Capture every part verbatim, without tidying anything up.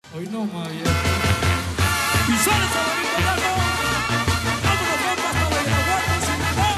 Hoy no más viejo. Visuales a bonito largo. Vámonos compas hasta la Guanajuato, Sinaloa.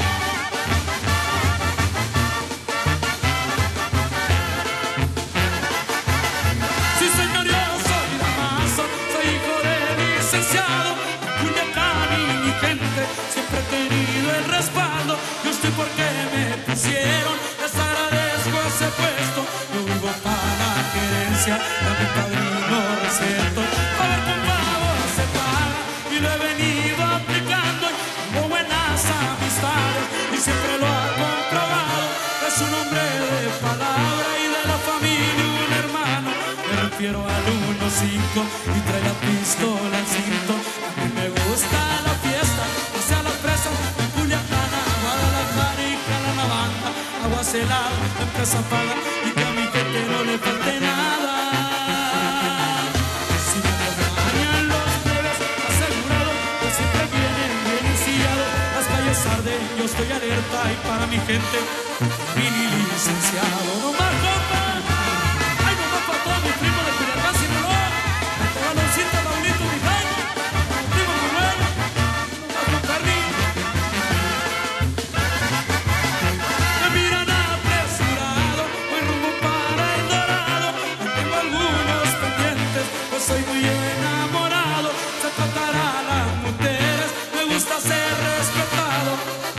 Sí señor, yo soy Damaso, soy hijo de licenciado. Culiacán y mi gente siempre he tenido el respaldo. Yo estoy porque me pusieron, les agradezco ese puesto. Yo vivo para la gerencia, a mi padrino receto. A ver con favor se paga y lo he venido aplicando. Tengo buenas amistades y siempre lo ha comprobado. Es un hombre de palabra y de la familia un hermano. Me refiero al uno cinco y trae la pistola al cinto. A mí me gusta la fiesta, hacia las presas de Culiacán, Guadalajara y Calanabanda. Agua celada, la empresa paga y que a mi gente no le falte nada. Si me acompañan los plebes, asegurado que siempre vienen bien ensillados. Las calles arden, yo estoy alerta y para mi gente, mini licenciado. No más compa, ay no más para todos mis primos de Culiacán, Sinaloa. Te galoncito, Raulito, mi jaime, primo Manuel, no más con Carlín. Me miran apresurado, voy rumbo para el Dorado. Tengo algunos pendientes, pues soy muy enamorado. Se tratará a las mujeres, me gusta ser respetado.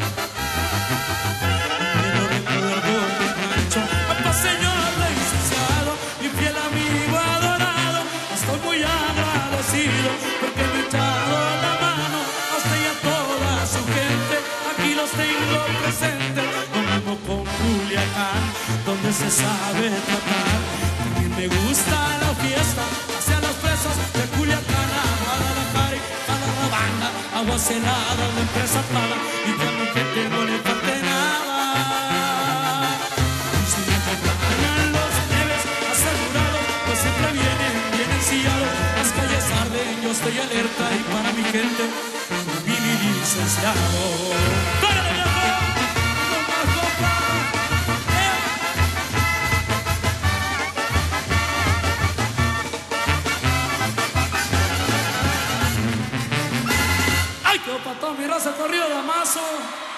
Pero recuerdo mi rancho, papá señor licenciado, mi fiel amigo adorado. Estoy muy agradecido porque me he echado la mano a usted y a toda su gente. Aquí los tengo presentes, lo mismo con Culiacán, donde se sabe tratar. También me gusta la fiesta hacia las presas de Culiacán, Guadalajara y Calanabanda. Agua celada, la empresa paga y que a mi gente no le falte nada. Y si me acompañan los nieves asegurados, pues siempre vienen bien ensillados. Las calles arden, yo estoy alerta y para mi gente, mini licenciado. ¡Párale, viejo! ¡No más compa! ¡Eh! ¡Ay, qué para toda mi raza corrido Damaso!